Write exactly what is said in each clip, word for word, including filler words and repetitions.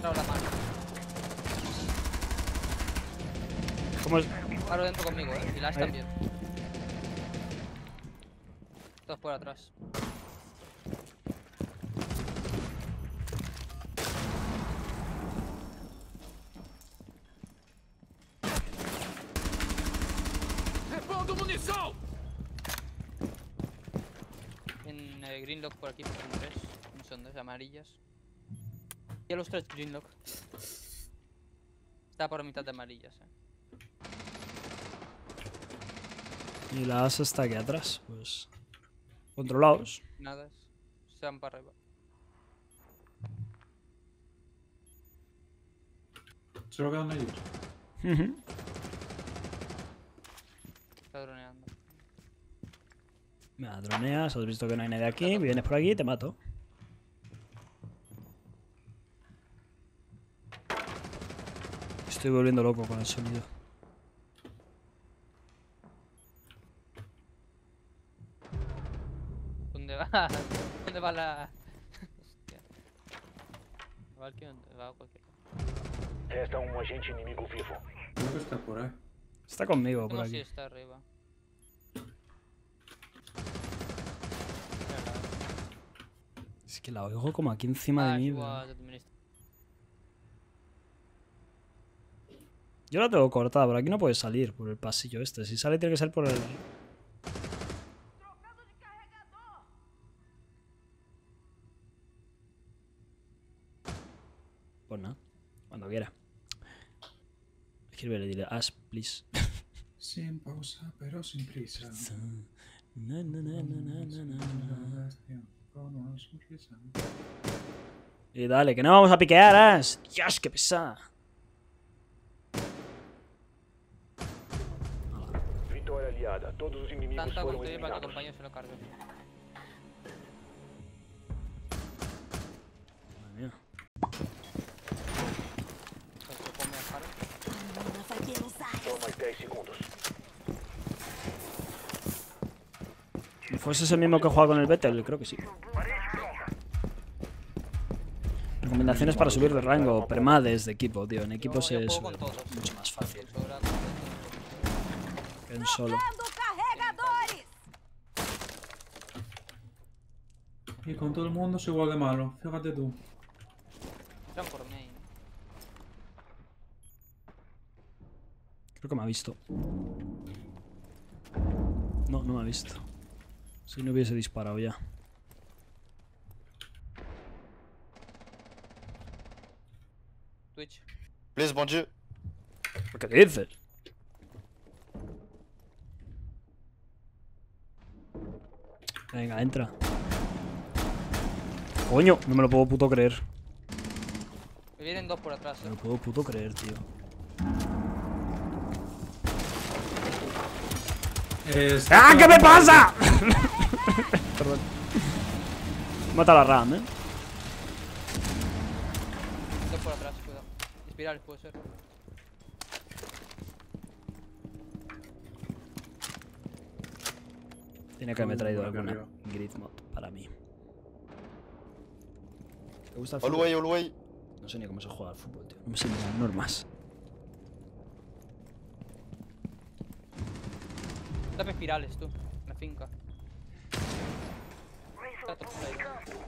entrado la mano. ¿Cómo es? Paro dentro conmigo, eh. Y Lash Ahí. también. Todos por atrás. En eh, Greenlock por aquí, por tres. No sé dónde es, amarillas. Y a los tres Greenlock. Está por mitad de amarillas, eh. Y la asa está aquí atrás, pues. Controlados. Nada, se van para arriba. Solo quedan ellos. Ujú. Está droneando. Mira, droneas, has visto que no hay nadie aquí, vienes por aquí y te mato. Estoy volviendo loco con el sonido. ¿Dónde va? ¿Dónde va la...? Hostia. ¿Va aquí o dónde va cualquier? Resta um agente inimigo vivo. Creo que está por ahí. Está conmigo por No, sí, aquí. está arriba. Es que la oigo como aquí encima Ah, de mí. she pero- was administ- Yo la tengo cortada, por aquí no puede salir por el pasillo este. Si sale tiene que ser por el... Pues nada, cuando quiera. Escríbele, dile, Ash, please. Sin pausa, pero sin prisa. Na, na, na, na, na, na, na. Con una sonrisa. Y dale, que no vamos a piquear, Ash. Dios, qué pesada. Vitória aliada. Todos os inimigos Tanta foram construir para que el eliminados. compañero se lo cargue. Madre mía. Pues se come a Harold. Só mais dez segundos. Si fuese ese mismo que juega con el Vettel, creo que sí. Recomendaciones para subir de rango, premades de equipo, tío. En equipo Yo- se yo juego sube con todos. mucho más fácil Sobra con- que en solo. Y con todo el mundo soy igual de malo. Fíjate tú. Entran por main. Creo que me ha visto. No, no me ha visto. Si no hubiese disparado ya. Twitch. Please, bon Dieu. ¿Qué dices? Venga, entra. Coño, no me lo puedo puto creer. Me vienen dos por atrás, No eh. me lo puedo puto creer, tío. Está ¡Ah, qué me pasa! Perdón. Mata a la RAM, eh. Dos por atrás, cuidado. Espirales puede ser. Tiene que haberme traído Por aquí alguna arriba. grid mod para mí. ¿Te gusta el fútbol? All way, all way. No sé ni cómo se juega al fútbol, tío. No me sé ni las normas. Dame espirales, tú. En la finca. Está top side.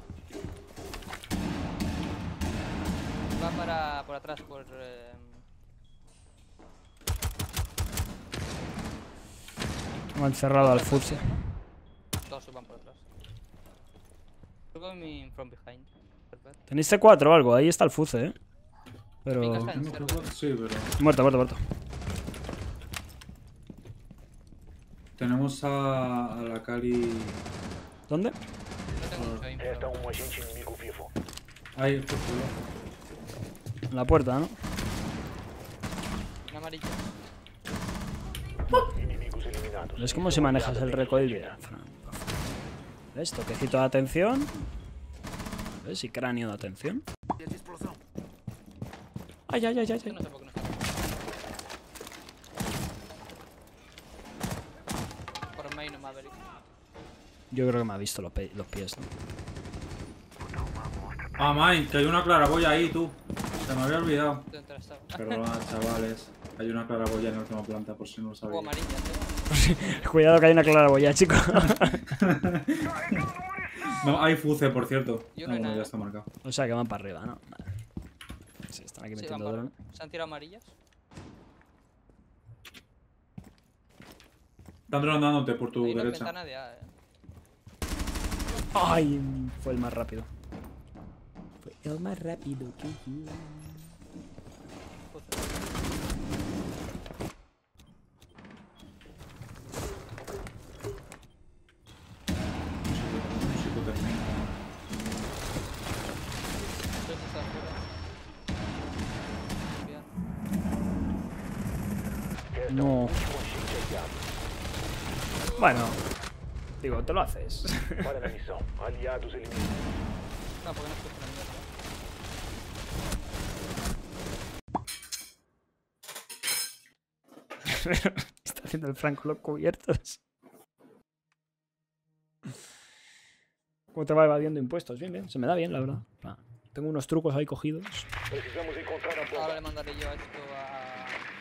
Va para por atrás, por... Eh... Me han cerrado al futsal. Dos van por atrás. We're going from behind. Perfecto. Tenéis C cuatro o algo, ahí está el fuce, eh. Pero... Finca está en Tengo server. que- Sí, pero. Muerto, muerto, muerto. Tenemos a, a la Cali. ¿Dónde? No tengo mucha info. Resta um agente inimigo vivo. Ahí, justo. En la puerta, ¿no? Un amarillo. Inimigos eliminados. ¿Ves cómo si manejas el recoil bien, Fran? ¿Ves? Toquecito de atención. ¿Ves? Y cráneo de atención. Ay, ay, ay, ay, Yo ay. no sé por qué no está. Por main o Maverick. Yo creo que me ha visto los, pe- los pies, ¿no? Ah, Mike, que hay una claraboya ahí, tú. Se me había olvidado. ¿Dónde estaba? Perdona, chavales. Hay una claraboya en la última planta, por si no lo O sabía. amarillas, ¿eh? Cuidado que hay una claraboya, chico. No, hay fuce, por cierto. Yo Ah, no hay bueno, nada. ya está marcado. O sea que van para arriba, ¿no? Vale. Sí, están aquí Sí, metiendo van dron. para- ¿Se han tirado amarillas? Están dronándote por tu Hay una derecha. ventana de A, eh. Ay, fue el más rápido. Fue el más rápido. que yo. Músico termina. Tres está afuera. Bien. Resta No. um último agente aliado. Bueno, digo, te lo haces. Para na missão. Aliados eliminados. No, porque no estoy con la mierda. Está haciendo el Franco los cubiertos. ¿Cómo te va evadiendo impuestos? Bien, bien, se me da bien, la verdad. Ah, tengo unos trucos ahí cogidos. Precisamos encontrar a Ahora bomba. le mandaré yo esto a...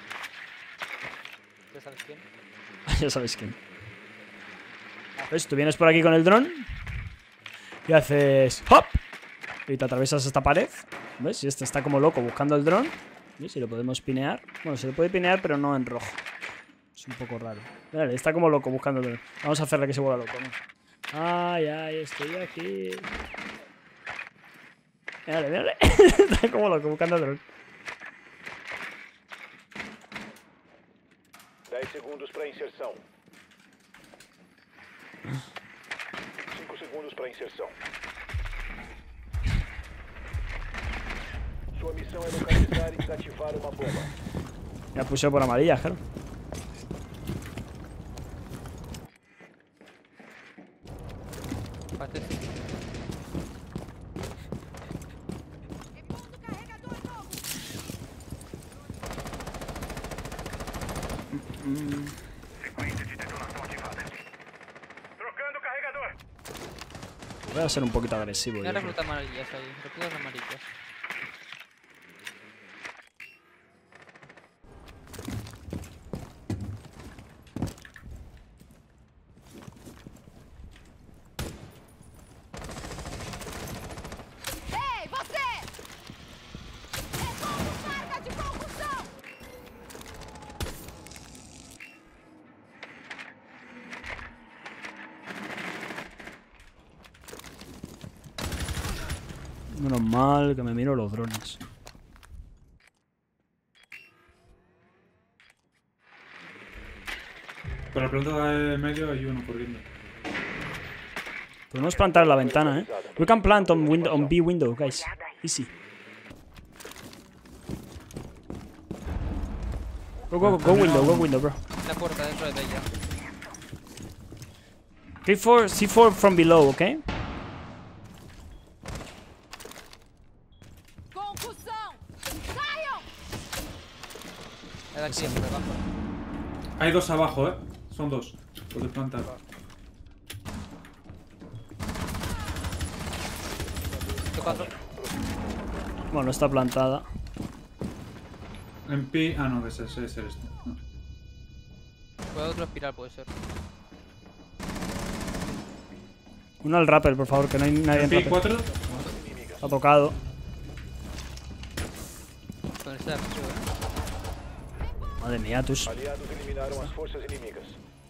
¿Ya sabes quién? Ya sabes quién. ¿Ves? Tú vienes por aquí con el dron y haces ¡hop! Y te atraviesas esta pared. ¿Ves? Y este está como loco buscando el dron. ¿Ves? Y lo podemos pinear. Bueno, se le puede pinear, pero no en rojo. Es un poco raro. Vale, está como loco buscando el dron. Vamos a hacerle que se vuelva loco, ¿no? Ay, ay, estoy aquí. Mírale, mírale. Está como loco buscando el dron. dez segundos para inserção. cinco segundos para inserção. Sua missão é localizar e desativar uma bomba. Ya puse por amarillas, claro. Parece que sí. Voy a ser un poquito agresivo. Voy a yo creo. reclutar amarillas ahí. Reclutas amarillas. Ei, você! Retorno carga de concussão! Menos mal que me miro los drones. Por la planta de medio hay uno corriendo. Podemos plantar en la ventana, eh. We can plant on, window, on B window, guys. Easy. Go, go, go window, go window, bro. La puerta dentro de ella. C four, C four from below, okay? Concussão! Saiam! Es de aquí, por debajo. Hay dos abajo, eh. Son dos. Puedes plantar. Yo cuatro. Bueno, está plantada. En pi. Ah, no, que ese ese es el este. No. Puede otro espiral, puede ser. Uno al rapper, por favor, que no hay nadie En en pi rapper. cuatro. Ha tocado. Con el staff, sí, ¿eh? Madre mía, tus. Aliados eliminaram as forças inimigas.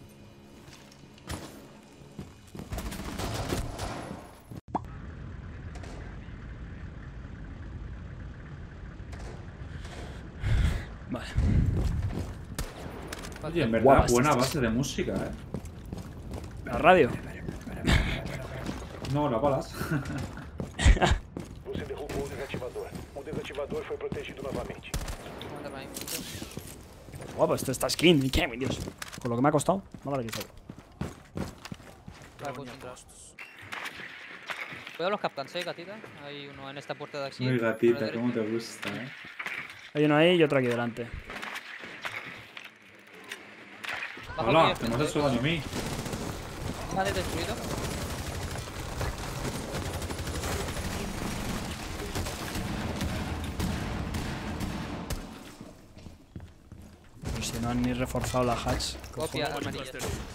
Vale. Oye, en verdad, Guapas buena estas. base de música, eh. La radio. No, las balas. Você derrubou o desativador. O desativador foi protegido novamente. Mándame ahí. Guapo, esto está skin. Me cago en Dios. Con lo que me ha costado. No vale que salga. Vale, puedo entrar. Cuidado los captans, eh, gatita. Hay uno en esta puerta de aquí. Muy uno a la gatita, derecha. cómo te gusta, eh. Hay uno ahí y otro aquí delante. Bajo Hola, aquí, te me has eh. hecho daño a mí. Vale, destruido. Que no han ni reforzado la hatch. Copia amarillas.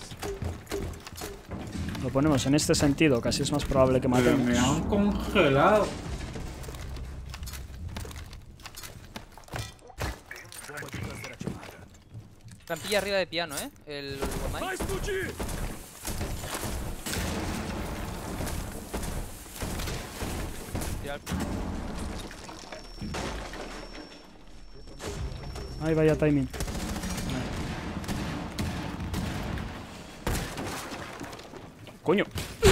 Lo ponemos en este sentido, casi es más probable que Pero matemos. me han congelado. Trampilla arriba de piano, eh. El Guamai. Tira al- Ay, vaya timing. Coño.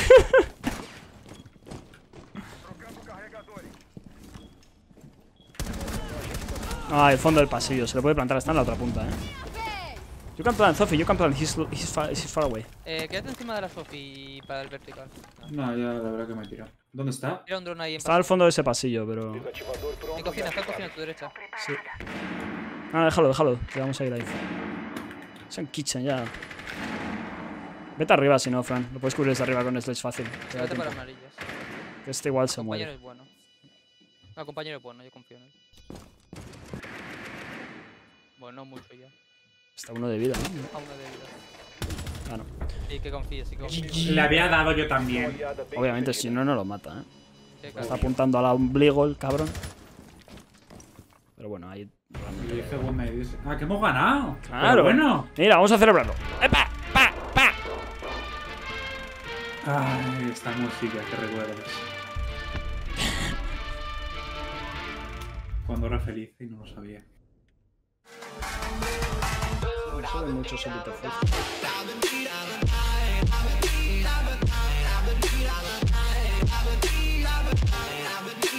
Ah, el fondo del pasillo. Se le puede plantar. Está en la otra punta, eh. You can plant, Sophie. You can plant. He's, he's, far, he's far away. Eh, quédate encima de la Sofi para el vertical. No, ya la verdad que me he tirado. ¿Dónde está? Tira un drone ahí en Está al fondo de ese pasillo, pero... Desactivador En pronto. cocina, está en cocina a tu derecha. Sí. Ah, déjalo, déjalo. Que vamos a ir ahí. Es en kitchen ya. Vete arriba si no, Fran. Lo puedes cubrir desde arriba con el sledge fácil. Te da Vete para tiempo. amarillas. Que este igual se Compañero muere. es bueno. No, compañero es bueno, yo confío en él. Bueno, no mucho ya. Está uno de vida, ¿no? A uno de vida. Ah, no. Sí, que confíe, sí que confíe. Le había dado yo también. Oleada bem Obviamente, sucedida. si no, no lo mata, ¿eh? Sí, Está claro. apuntando al ombligo el cabrón. Pero bueno, ahí... Y dice Gomez, dice, ah, que hemos ganado. Claro. Pero bueno. Mira, vamos a celebrarlo. ¡Epa! ¡Pa! ¡Pa! Ay, esta música que recuerdas. Cuando era feliz y no lo sabía. Me sube mucho ese bitofuego. I've been